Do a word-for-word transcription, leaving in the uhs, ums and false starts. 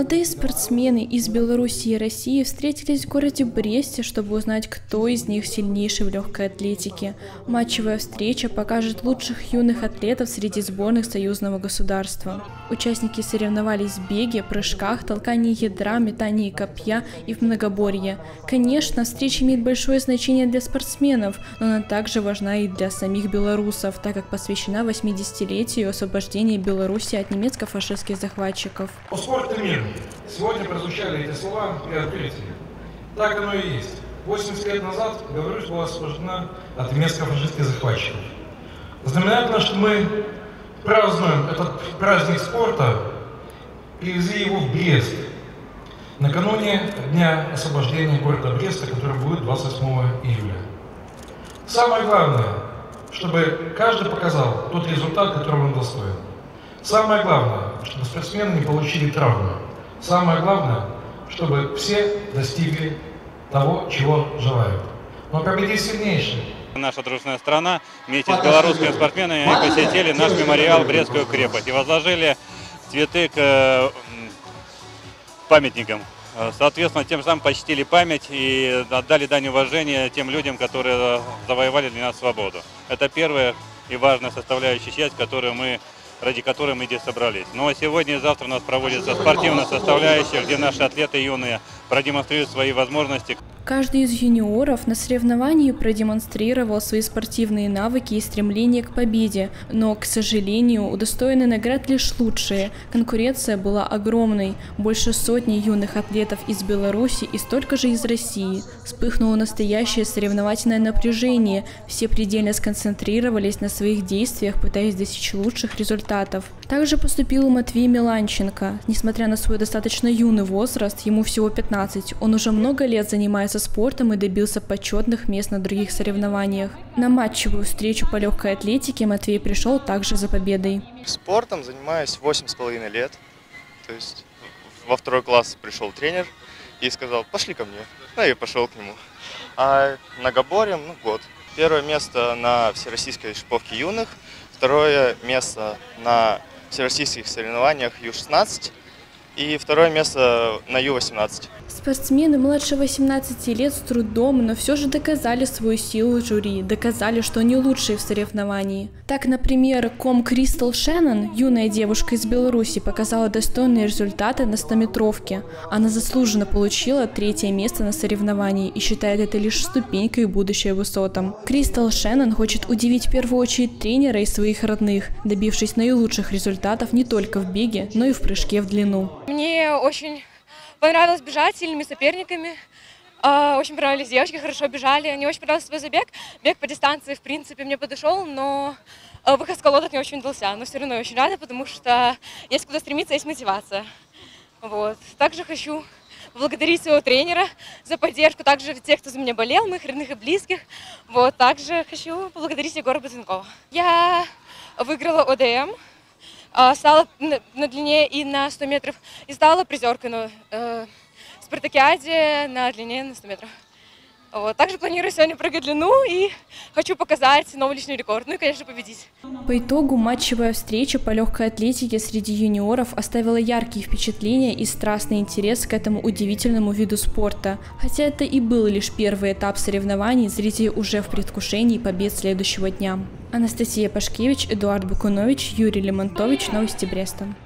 Молодые спортсмены из Беларуси и России встретились в городе Бресте, чтобы узнать, кто из них сильнейший в легкой атлетике. Матчевая встреча покажет лучших юных атлетов среди сборных союзного государства. Участники соревновались в беге, прыжках, толкании ядра, метании копья и в многоборье. Конечно, встреча имеет большое значение для спортсменов, но она также важна и для самих белорусов, так как посвящена восьмидесятилетию освобождения Беларуси от немецко-фашистских захватчиков. Спорт и мир. Сегодня прозвучали эти слова и открытия. Так оно и есть. восемьдесят лет назад Беларусь была освобождена от немецко-фашистских захватчиков. Знаменательно, что мы празднуем этот праздник спорта, привезли его в Брест, накануне дня освобождения города Бреста, который будет двадцать восьмого июля. Самое главное, чтобы каждый показал тот результат, которого он достоин. Самое главное, чтобы спортсмены не получили травмы. Самое главное, чтобы все достигли того, чего желают. Но победит сильнейший. Наша дружная страна вместе с белорусскими спортсменами посетили наш мемориал Брестскую крепость и возложили цветы к памятникам. Соответственно, тем самым почтили память и отдали дань уважения тем людям, которые завоевали для нас свободу. Это первая и важная составляющая часть, которую мы ради которой мы здесь собрались. Ну а сегодня и завтра у нас проводится спортивная составляющая, где наши атлеты юные продемонстрируют свои возможности. Каждый из юниоров на соревновании продемонстрировал свои спортивные навыки и стремление к победе, но, к сожалению, удостоены наград лишь лучшие. Конкуренция была огромной. Больше сотни юных атлетов из Беларуси и столько же из России. Вспыхнуло настоящее соревновательное напряжение. Все предельно сконцентрировались на своих действиях, пытаясь достичь лучших результатов. Также поступил и Матвей Миланченко. Несмотря на свой достаточно юный возраст, ему всего пятнадцать, он уже много лет занимается спортом и добился почетных мест на других соревнованиях. На матчевую встречу по легкой атлетике Матвей пришел также за победой. Спортом занимаюсь восемь с половиной лет. То есть во второй класс пришел тренер и сказал: пошли ко мне. Ну, я пошел к нему. А многоборьем, ну, год. Первое место на всероссийской шиповке юных, второе место на всероссийских соревнованиях ю шестнадцать и второе место на ю восемнадцать. Спортсмены младше восемнадцати лет с трудом, но все же доказали свою силу жюри, доказали, что они лучшие в соревновании. Так, например, ком Кристал Шеннон, юная девушка из Беларуси, показала достойные результаты на стометровке. Она заслуженно получила третье место на соревновании и считает это лишь ступенькой в будущее высотам. Кристал Шеннон хочет удивить в первую очередь тренера и своих родных, добившись наилучших результатов не только в беге, но и в прыжке в длину. Мне очень понравилось бежать с сильными соперниками. Очень понравились девочки, хорошо бежали. Мне очень понравился свой забег. Бег по дистанции, в принципе, мне подошел, но выход с колодок не очень удался. Но все равно я очень рада, потому что есть куда стремиться, есть мотивация. Вот. Также хочу поблагодарить своего тренера за поддержку, также тех, кто за меня болел, моих родных и близких. Вот. Также хочу поблагодарить Егора Ботинкова. Я выиграла о дэ эм. Стала на длине и на сто метров, и стала призеркой на э, спартакиаде на длине на сто метров. Вот. Также планирую сегодня прыгать длину и хочу показать новый личный рекорд, ну и, конечно, победить. По итогу матчевая встреча по легкой атлетике среди юниоров оставила яркие впечатления и страстный интерес к этому удивительному виду спорта. Хотя это и был лишь первый этап соревнований, зрители уже в предвкушении побед следующего дня. Анастасия Пашкевич, Эдуард Бакунович, Юрий Лемонтович. Новости Бреста.